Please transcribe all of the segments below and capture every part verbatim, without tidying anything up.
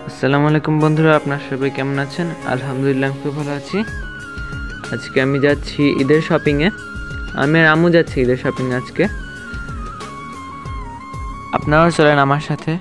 আসসালামু আলাইকুম বন্ধুরা, আপনারা সবাই কেমন আছেন? আলহামদুলিল্লাহ আমি খুব ভালো আছি। আজকে আমি যাচ্ছি ঈদের শপিংয়ে। আমি আর আম্মু যাচ্ছি ঈদের শপিংয়ে আজকে। আপনারাও চলেন আমার সাথে।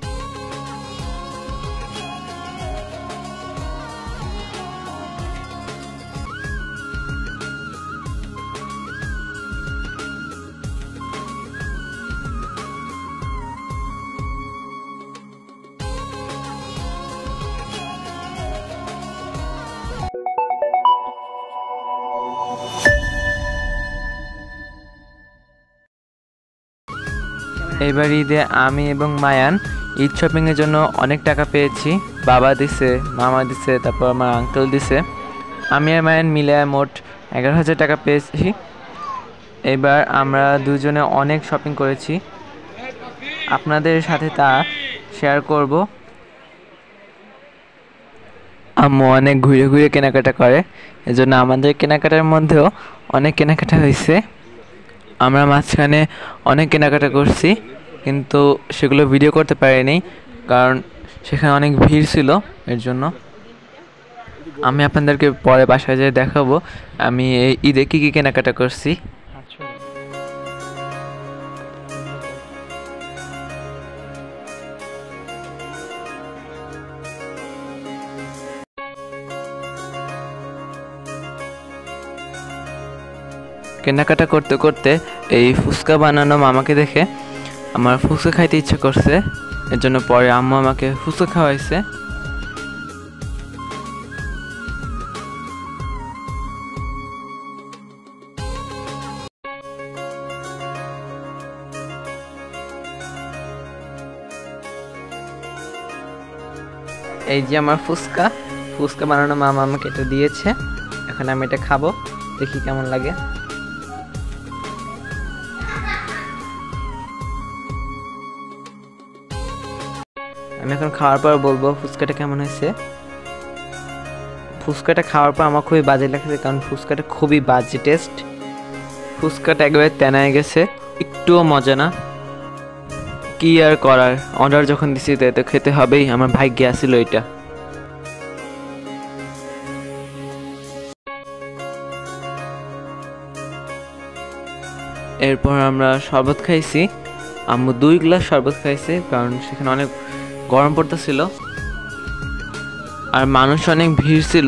এবার ঈদে আমি এবং মায়ান ঈদ শপিংয়ের জন্য অনেক টাকা পেয়েছি। বাবা দিছে, মামা দিছে, তারপর আমার আঙ্কেল দিছে। আমি আর মায়ান মিলে মোট এগারো হাজার টাকা পেয়েছি। এবার আমরা দুজনে অনেক শপিং করেছি, আপনাদের সাথে তা শেয়ার করব। আম্মু অনেক ঘুরে ঘুরে কেনাকাটা করে, এজন্য আমাদের কেনাকাটার মধ্যেও অনেক কেনাকাটা হয়েছে। আমরা মাঝখানে অনেক কেনাকাটা করছি, কিন্তু সেগুলো ভিডিও করতে পারিনি, কারণ সেখানে অনেক ভিড় ছিল। এর জন্য আমি আপনাদেরকে পরে বাসায় যেয়ে দেখাবো আমি এই ঈদে কী কী কেনাকাটা করছি। কেনাকাটা করতে করতে এই ফুচকা বানানো মামাকে দেখে আমার ফুচকা খাইতে ইচ্ছে করছে, এর জন্য পরে আম্মু আমাকে ফুচকা খাওয়াইছে। এই যে আমার ফুচকা ফুচকা বানানো মামা আমাকে এটা দিয়েছে। এখন আমি এটা খাবো, দেখি কেমন লাগে। আমি এখন খাওয়ার পর বলবো ফুচকাটা কেমন হয়েছে। ফুচকাটা খাওয়ার পর আমার খুবই বাজে লাগছে, কারণ ফুচকাটা খুবই বাজে টেস্ট। ফুচকাটা একেবারে তেনায় গেছে, একটুও মজা না। কি আর করার, অর্ডার যখন দিছি তো খেতে হবেই, আমার ভাগ্যে আসিল এটা। এরপর আমরা শরবত খাইছি। আম্মু দুই গ্লাস শরবত খাইছে, কারণ সেখানে অনেক গরম পড়তেছিল আর মানুষ অনেক ভিড় ছিল।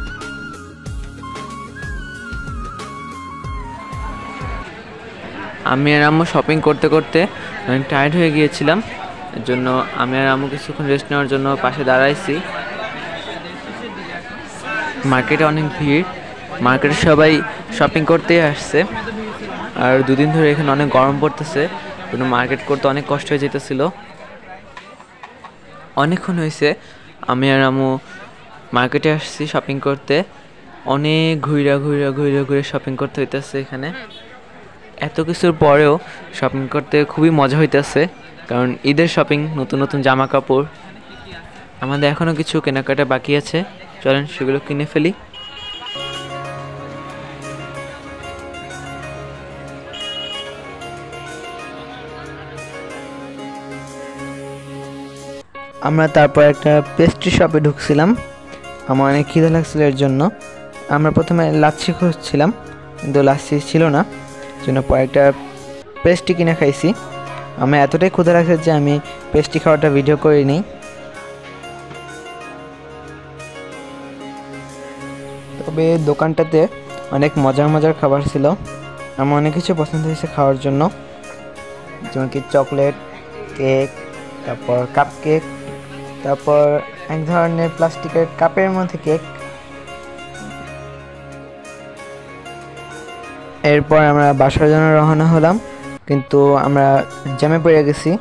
আমি আর আম্মু শপিং করতে করতে অনেক টায়ার্ড হয়ে গিয়েছিলাম, এর জন্য আমি আর আম্মু কিছুক্ষণ রেস্ট নেওয়ার জন্য পাশে দাঁড়াইছি। মার্কেটে অনেক ভিড়, মার্কেটে সবাই শপিং করতেই আসছে। আর দুদিন ধরে এখানে অনেক গরম পড়তেছে, জন্য মার্কেট করতে অনেক কষ্ট হয়ে যেতেছিল। অনেকক্ষণ হয়েছে আমি আর আম্মু মার্কেটে আসছি শপিং করতে। অনেক ঘুরা ঘুরা ঘুরে ঘুরে শপিং করতে হইতেছে এখানে। এত কিছুর পরেও শপিং করতে খুবই মজা হইতেছে, কারণ ঈদের শপিং, নতুন নতুন জামা কাপড়। আমাদের এখনও কিছু কেনাকাটা বাকি আছে, চলেন সেগুলো কিনে ফেলি। আমরা তারপর একটা পেস্ট্রি শপে ঢুকছিলাম। আমার অনেক খিদে লাগছিল, এর জন্য আমরা প্রথমে লাচ্ছি খুঁজছিলাম, কিন্তু লাচ্ছি ছিল না, জন্য পরে একটা পেস্ট্রি কিনে খাইছি। আমার এতটাই ক্ষুধা লাগছে যে আমি পেস্ট্রি খাওয়াটা ভিডিও করিনি। তবে দোকানটাতে অনেক মজার মজার খাবার ছিল, আমার অনেক কিছু পছন্দ হয়েছে খাওয়ার জন্য, যেমন কি চকলেট কেক, তারপর কাপ কেক, তারপর এক ধরনের প্লাস্টিকের কাপের মধ্যে কেক। এরপর আমরা বাসার জন্য রওনা হলাম, কিন্তু আমরা জ্যামে পড়ে গেছি।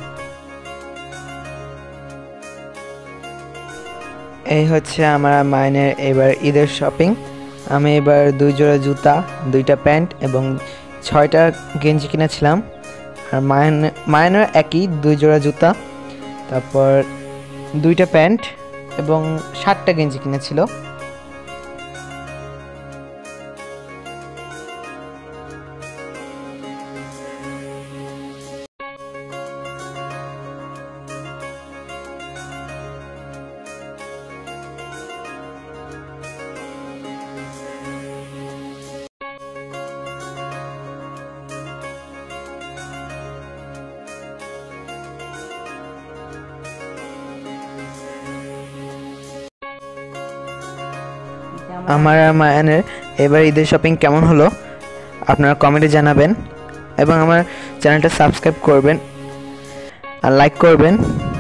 এই হচ্ছে আমার মাইনের এবার ঈদের শপিং। আমি এবার দুই জোড়া জুতা, দুইটা প্যান্ট এবং ছয়টা গেঞ্জি কিনেছিলাম। আর মায়ন মায়নের একই দুই জোড়া জুতা, তারপর দুইটা প্যান্ট এবং সাতটা গেঞ্জি কিনেছিল। আমার আর মায়ানের এবার ঈদের শপিং কেমন হলো আপনারা কমেন্টে জানাবেন এবং আমার চ্যানেলটা সাবস্ক্রাইব করবেন আর লাইক করবেন।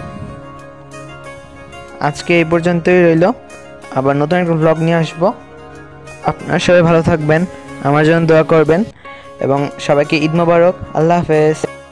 আজকে এই পর্যন্তই রইল, আবার নতুন একটা ব্লগ নিয়ে আসবো। আপনারা সবাই ভালো থাকবেন, আমার জন্য দোয়া করবেন এবং সবাইকে ঈদ মোবারক। আল্লাহ হাফেজ।